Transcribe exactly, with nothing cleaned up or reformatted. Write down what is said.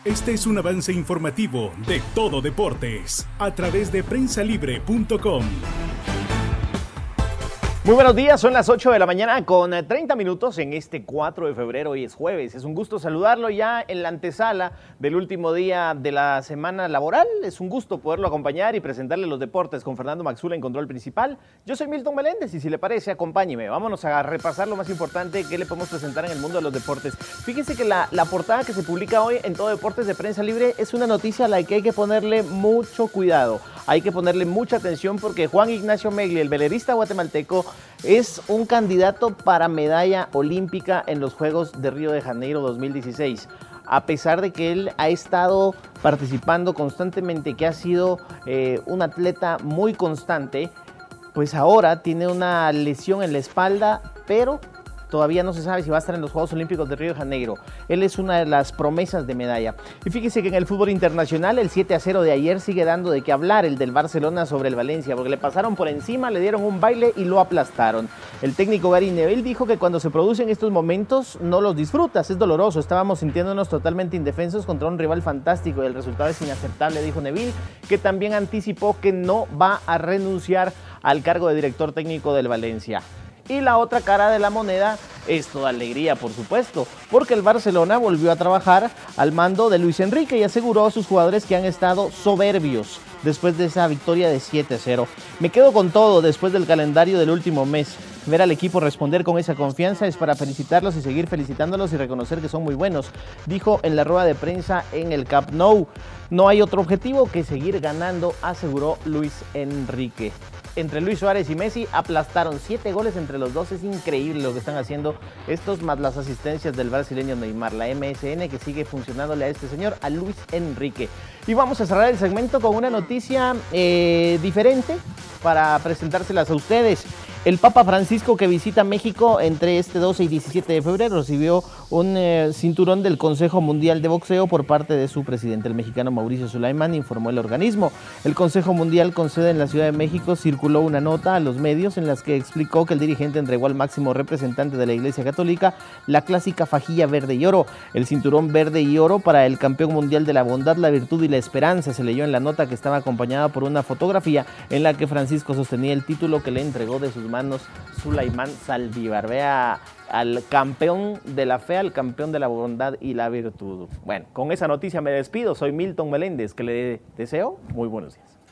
Este es un avance informativo de Todo Deportes a través de prensa libre punto com. Muy buenos días, son las ocho de la mañana con treinta minutos en este cuatro de febrero, hoy es jueves. Es un gusto saludarlo ya en la antesala del último día de la semana laboral. Es un gusto poderlo acompañar y presentarle los deportes con Fernando Maxula en control principal. Yo soy Milton Meléndez y si le parece, acompáñeme. Vámonos a repasar lo más importante que le podemos presentar en el mundo de los deportes. Fíjense que la, la portada que se publica hoy en Todo Deportes de Prensa Libre es una noticia a la que hay que ponerle mucho cuidado. Hay que ponerle mucha atención porque Juan Ignacio Megli, el velerista guatemalteco, es un candidato para medalla olímpica en los Juegos de Río de Janeiro dos mil dieciséis. A pesar de que él ha estado participando constantemente, que ha sido eh, un atleta muy constante, pues ahora tiene una lesión en la espalda, pero todavía no se sabe si va a estar en los Juegos Olímpicos de Río de Janeiro. Él es una de las promesas de medalla. Y fíjese que en el fútbol internacional el siete a cero de ayer sigue dando de qué hablar, el del Barcelona sobre el Valencia, porque le pasaron por encima, le dieron un baile y lo aplastaron. El técnico Gary Neville dijo que cuando se producen estos momentos no los disfrutas, es doloroso. Estábamos sintiéndonos totalmente indefensos contra un rival fantástico y el resultado es inaceptable, dijo Neville, que también anticipó que no va a renunciar al cargo de director técnico del Valencia. Y la otra cara de la moneda es toda alegría, por supuesto, porque el Barcelona volvió a trabajar al mando de Luis Enrique y aseguró a sus jugadores que han estado soberbios después de esa victoria de siete a cero. Me quedo con todo después del calendario del último mes. Ver al equipo responder con esa confianza es para felicitarlos y seguir felicitándolos y reconocer que son muy buenos, dijo en la rueda de prensa en el Camp Nou. No hay otro objetivo que seguir ganando, aseguró Luis Enrique. Entre Luis Suárez y Messi aplastaron siete goles entre los dos. Es increíble lo que están haciendo estos, más las asistencias del brasileño Neymar, la M S N que sigue funcionándole a este señor, a Luis Enrique. Y vamos a cerrar el segmento con una noticia eh, diferente para presentárselas a ustedes. El Papa Francisco, que visita México entre este doce y diecisiete de febrero, recibió un eh, cinturón del Consejo Mundial de Boxeo por parte de su presidente, el mexicano Mauricio Sulaimán, informó el organismo. El Consejo Mundial, con sede en la Ciudad de México, circuló una nota a los medios en las que explicó que el dirigente entregó al máximo representante de la Iglesia Católica la clásica fajilla verde y oro, el cinturón verde y oro para el campeón mundial de la bondad, la virtud y la esperanza. Se leyó en la nota que estaba acompañada por una fotografía en la que Francisco sostenía el título que le entregó de sus manos Sulaimán Saldívar. Vea al campeón de la fe, al campeón de la bondad y la virtud. Bueno, con esa noticia me despido. Soy Milton Meléndez, que le deseo muy buenos días.